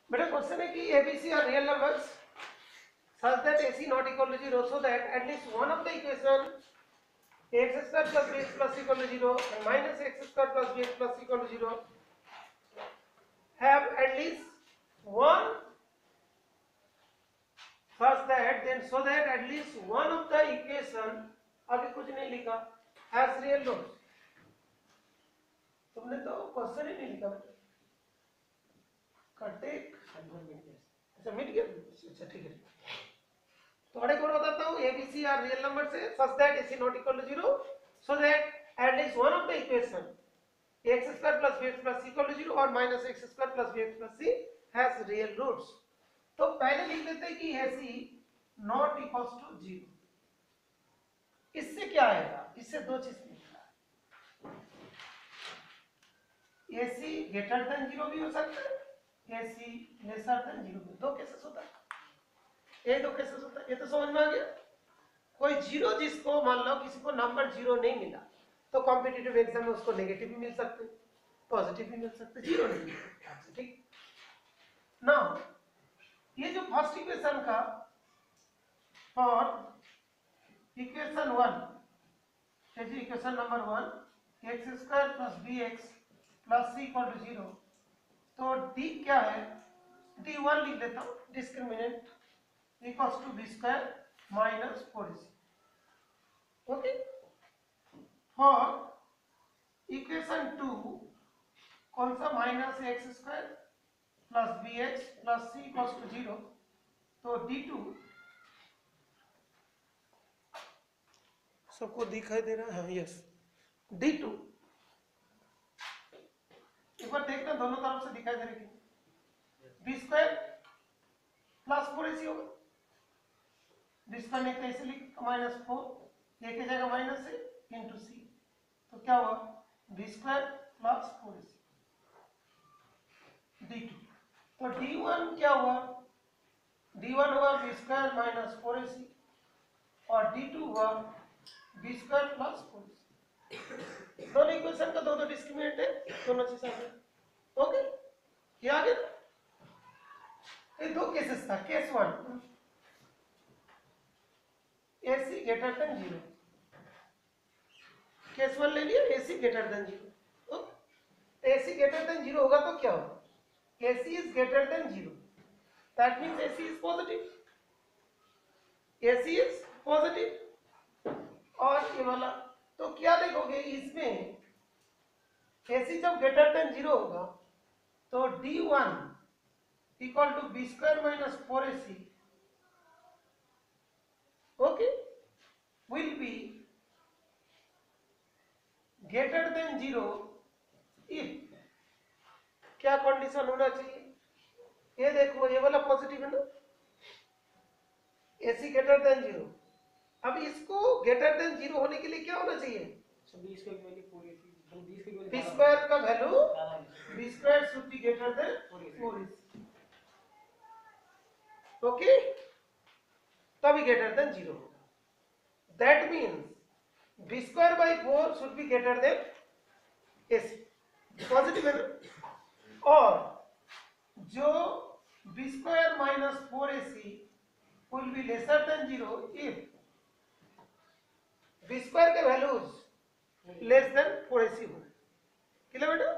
बेटा क्वेश्चन है कि a b c are real numbers such that AC not equal to 0 so that at least one of the equation x square plus bx plus equal to 0 and minus x square plus bx plus equal to 0 have at least one such that then so that at least one of the equation अभी कुछ नहीं लिखा has real roots. तुमने तो question ही नहीं लिखा बेटा कटे अच्छा मिट गया अच्छा ठीक है तो और एक और बताता हूँ एबीसी आर रियल नंबर से such that a c not equal to 0 so that at least one of the equation x square plus b x plus equal to 0 और minus x square plus b x plus c has real roots. तो पहले लिख देते हैं कि AC not equals to 0. इससे क्या आएगा इससे दो चीज निकला एसी ग्रेटर देन 0 भी हो सकता है एसी लेसर देन 0 भी. दो केसेस होता है ये दो केसेस होता है. ये तो समझ में आ गया. कोई जीरो जिसको मान लो किसी को नंबर 0 नहीं मिला तो कॉम्पिटिटिव एग्जाम में उसको नेगेटिव भी मिल सकते हैं पॉजिटिव भी मिल सकते हैं 0 नहीं मिल सकते. ठीक नाउ ये जो फर्स्ट इक्वेशन का for equation 1 is equation number 1 x square plus b x plus c equal to 0. तो डी क्या है d1 लिख देता हूँ discriminant equals to b square minus 4ac. Okay for equation 2 कौन सा minus x square plus b x plus c equals to 0. तो d2 सबको दिखाई दे रहा है यस d2 एक बार देखना दोनों तरफ से दिखाई दे रही है बी स्क्वायर प्लस 4ac होगा. बी स्क्वायर नहीं तो ऐसे लिख माइनस 4 एक ही जगह माइनस है इंटू सी. तो क्या हुआ B square plus 4ac d2. तो d1 क्या हुआ d1 हुआ बी स्क्वायर माइनस 4ac और d2 हुआ बी स्क्वायर प्लस 4ac. दोनों इक्वेशन का दो दो डिस्क्रिमिनेंट है दोनों चीज आ गए. ओके ये आ गया. ये दो केसेस था. Case 1 AC greater than 0. Case 1 ले लिया AC greater than 0. Okay AC greater than 0 होगा तो क्या होगा AC is greater than 0. That means AC is positive. AC is positive. और ये वाला तो क्या देखोगे इसमें AC जब ग्रेटर देन 0 होगा तो D1 equal to b square minus 4ac okay will be greater than 0 if क्या कंडीशन होना चाहिए ये देखो ये वाला पॉजिटिव है ना AC ग्रेटर देन 0. अब इसको ग्रेटर देन 0 होने के लिए क्या होना चाहिए बी स्क्वायर का value b square should be greater than 4ac. Okay तभी ग्रेटर देन 0 होगा. That means b square by 4 should be greater than AC. Positive है ना. और जो b square minus 4ac will be lesser than 0 if b square के values less than 4ac हो. Clear बेटा.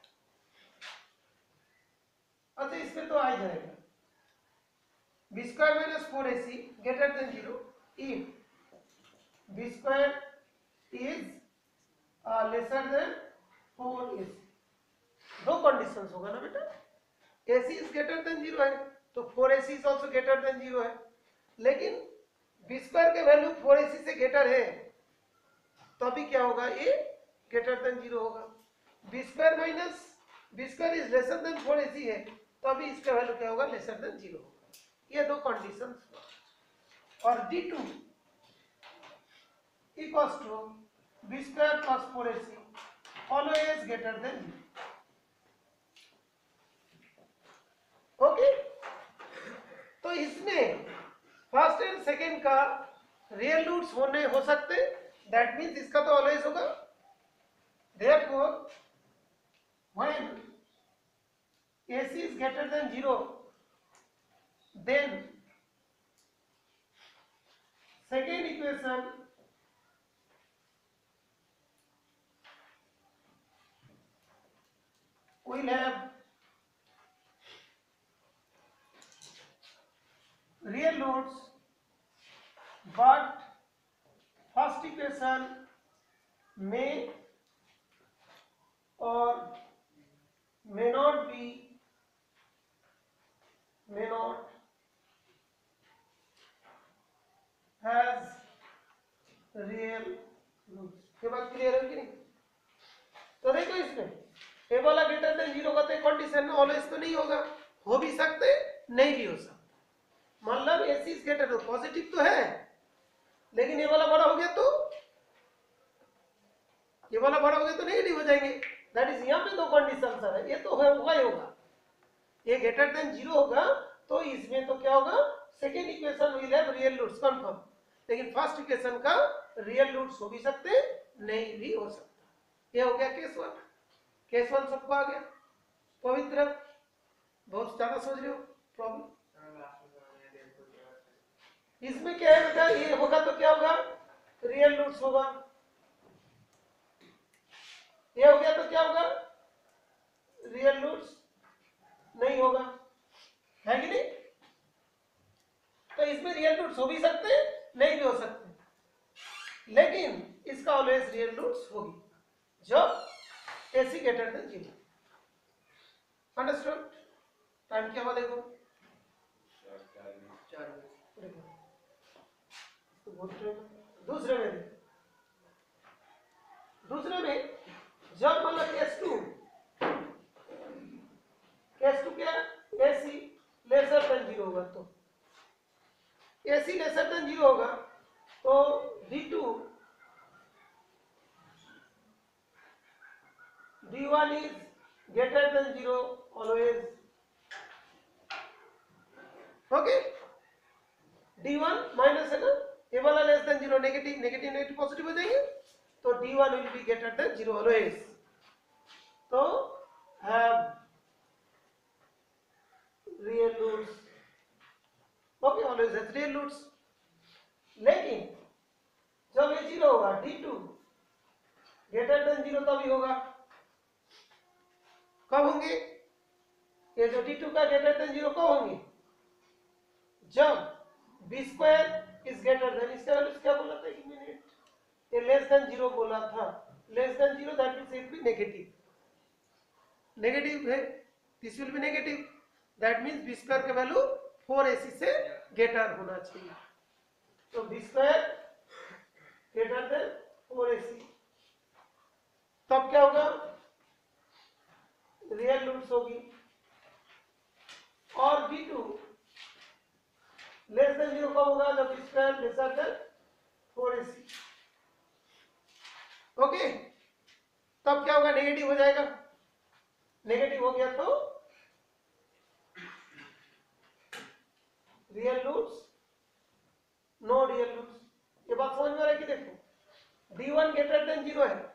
अच्छा इसमें तो आ ही जाएगा b square minus 4ac greater than 0 if b square is lesser than 4ac. दो कंडीशंस होगा ना बेटा. AC इज ग्रेटर देन 0 है तो 4ac is also greater than 0 है. लेकिन बी स्क्वायर के वैल्यू 4ac से ग्रेटर है तभी क्या होगा ये ग्रेटर देन 0 होगा. B square minus b square is lesser than 4ac है तभी इसका वैल्यू क्या होगा लेसर देन 0 होगा. ये दो कंडीशंस. और d2 equals to b square plus 4ac always greater than 0. Okay तो इसमें फर्स्ट एंड सेकेंड का रियल रूट्स होने हो सकते. दैट मीन्स इसका तो ऑलवेज होगा. Therefore when AC is greater than 0 then second equation will have real roots, but first equation may or may not has real roots। ये बात clear है कि नहीं? तो देखो इसमें ए वाला ग्रेटर देन जीरो का तो कंडीशन ऑलवेज तो नहीं होगा, हो भी सकते नहीं भी हो सकते। मतलब एसी इज ग्रेटर पॉजिटिव तो है, लेकिन ये वाला बड़ा हो गया तो ये वाला बड़ा हो गया तो नेगेटिव हो जाएंगे। दैट इज यहाँ पे दो कंडीशन सर है, ये तो होगा ही होगा। ये ग्रेटर देन जीरो होगा तो इसमें तो क्या होगा, second equation will have real roots confirm, लेकिन फर्स्ट इक्वेशन का रियल रूट्स हो भी सकते नहीं भी हो सकता। ये हो गया केस वन। केस वन सबको आ गया? पवित्र बहुत ज्यादा सोच रहे हो प्रॉब्लम? इसमें क्या है बेटा, ये होगा तो क्या होगा, रियल रूट्स होगा। ये हो गया तो क्या होगा, रियल रूट्स नहीं होगा, है कि नहीं? तो इसमें रियल रूट्स हो भी सकते हैं नहीं भी हो सकते, लेकिन इसका ऑलवेज रियल रूट्स होगी जब a c greater than zero. Understood? Time क्या हुआ देखो, 4 दूसरे में जब मतलब केस टू क्या, एसी लेसर देन जीरो होगा, तो एसी लेसर देन जीरो होगा तो D2 D1 is greater than zero always। Okay, D1 minus है ना, ये वाला less than zero, negative negative negative positive हो जाएंगे, तो D1 will be greater than zero always। तो have real roots, okay, always has real roots। लेकिन जब ये जीरो होगा D2 ग्रेटर देन जीरो तभी होगा। कब होंगे ये जो D2 का ग्रेटर देन जीरो कब होंगे, जब b square is greater than, इसका वैल्यू क्या बोला था, एक मिनट, ये लेस देन जीरो बोला था, less than zero that means it be negative, negative है, this will be negative, that means b square का वैल्यू 4ac से ग्रेटर होना चाहिए। तो b square greater than 4ac, तब क्या होगा, रियल रूट्स होगी, और D2 लेस देन जीरो कब होगा, जब b square lesser than 4ac। Okay, तब क्या होगा, नेगेटिव हो जाएगा, नेगेटिव हो गया तो real roots, no real roots. ये बात समझ में आ रहा है कि देखो D1 ग्रेटर देन जीरो है,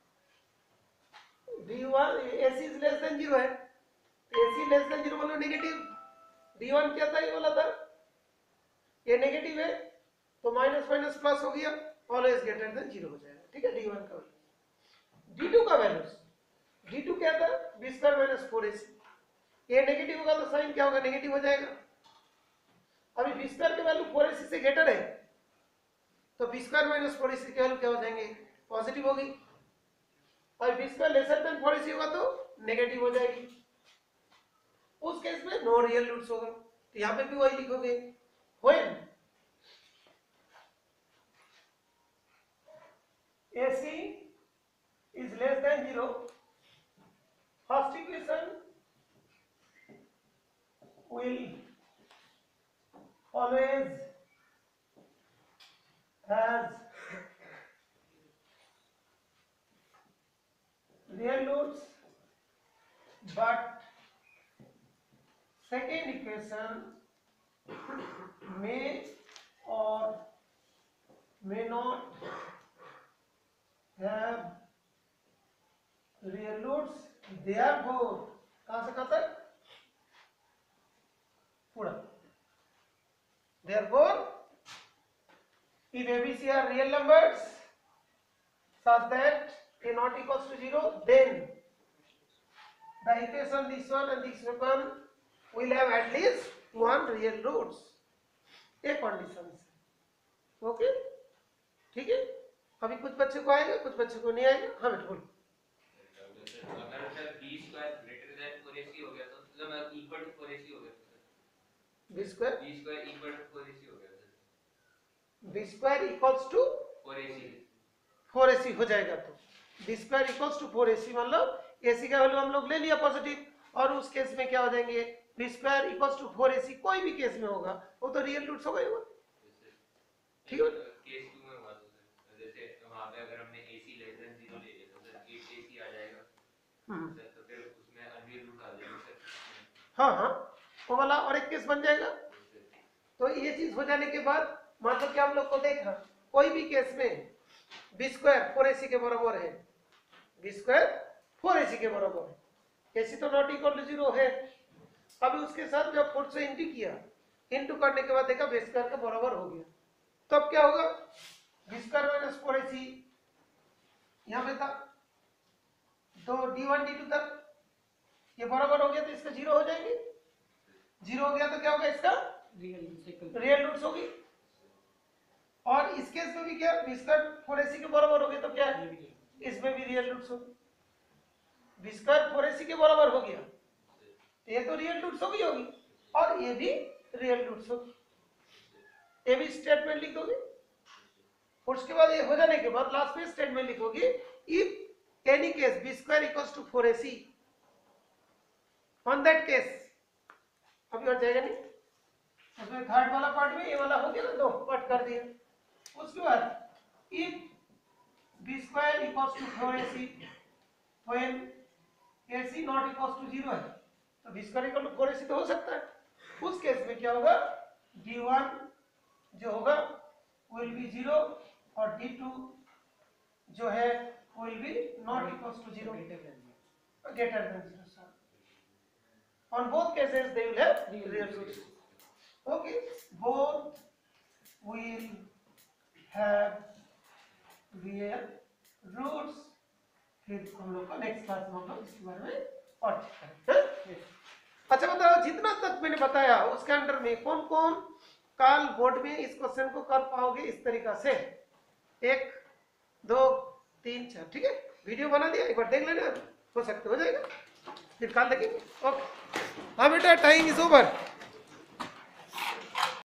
D1 AC is less than zero है, AC लेस देन जीरो मतलब नेगेटिव, D1 क्या था, ये बोला था ये नेगेटिव है, तो माइनस माइनस प्लस हो गया, ऑलवेज ग्रेटर देन जीरो हो जाएगा। ठीक है, D1 का वैल्यू। D2 का वैल्यू, D2 क्या था, b स्क्वायर माइनस 4ac, ये नेगेटिव होगा तो साइन क्या होगा, नेगेटिव हो जाएगा। अभी b स्क्वायर की वैल्यू 4ac से ग्रेटर है, तो b स्क्वायर माइनस 4ac की वैल्यू क्या हो जाएंगे, पॉजिटिव होगी, और b square lesser than 4ac होगा तो नेगेटिव हो जाएगी। उस केस में नो रियल रूट्स होगा, तो यहाँ पे भी वही लिखोगे, when AC is less than zero, first equation will always has real roots, but second equation may or may not have real roots, therefore कहां से कहां तक पूरा, Therefore, if ABC are real numbers such that a not equals to 0, then the equation this one and this one will have at least one real roots. ये condition है. Okay, ठीक है. अभी कुछ बच्चे को आएगा, कुछ बच्चे को नहीं आएगा. हाँ बेटा बोलो. अगर sir b square greater than 4ac हो गया तो मतलब इक्वल टू 4ac हो गया तो sir b square equal to 4ac हो गया sir b square equals to 4ac हो जाएगा. तो b square equals to 4ac मतलब ac का वैल्यू हम लोग ले लिया पॉजिटिव, और उस केस में क्या हो जाएंगे, b square equals to 4ac कोई भी केस में होगा वो तो रियल रूट्स हो गए होगा. ठीक है. केस 2 में हुआ तो सर जैसे वहां पे अगर हमने ac लेस देन 0 ले लिया तो सर 8ac आ जाएगा सर, तो फिर उसमें अनरियल रूट आ जाएगा सर. हाँ, वो वाला और एक केस बन जाएगा. तो ये चीज हो जाने के बाद मतलब कि हम लोग को देखना कोई भी केस में b स्क्वायर 4ac के बराबर है, b स्क्वायर 4ac के बराबर है, ac तो नॉट इक्वल टू 0 है. अभी उसके साथ जब 4 से इंटू किया, इंटू करने के बाद देखा b स्क्वायर के बराबर हो गया, तब क्या होगा, b स्क्वायर माइनस 4ac यहाँ पे था तो d1 d2 तक ये बराबर हो गया तो इसका 0 हो जाएंगे. 0 हो गया तो क्या होगा, इसका रियल रूट्स होगी. और इस केस में भी क्या, b स्क्वायर 4ac के बराबर हो गया तो क्या है, इसमें भी रियल रूट्स होगी. b स्क्वायर 4ac के बराबर हो गया तो ये तो रियल रूट्स होगी और ये भी रियल रूट्स होगी. ये भी स्टेटमेंट लिख दोगे. उसके बाद ये हो जाने के बाद लास्ट में स्टेटमेंट लिखोगे, if any case b square equals to 4ac, on that case अभी और जाएगा नहीं, उसमें थर्ड वाला पार्ट में ये वाला हो गया ना, 2 पार्ट कर दिया. उसके बाद if b square equals to 4ac when ac not equals to 0 है, तो b square equal to 4ac तो हो सकता है. उस केस में क्या होगा, d1 जो होगा विल बी 0 और d2 जो है will be not equals to 0 greater than 0. On both cases they will have real roots. Okay, both will have real roots. फिर हम लोग का नेक्स्ट क्लास में हम लोग इसके बारे में और करेंगे. अच्छा बताओ, जितना तक मैंने बताया उसके अंडर में कौन कौन कल बोर्ड में इस क्वेश्चन को कर पाओगे इस तरीका से, 1 2 3 4. ठीक है, वीडियो बना दिया, एक बार देख लेना, हो सकता हो जाएगा, फिर कल देखेंगे. ओके, हाँ बेटा टाइम इज ओवर.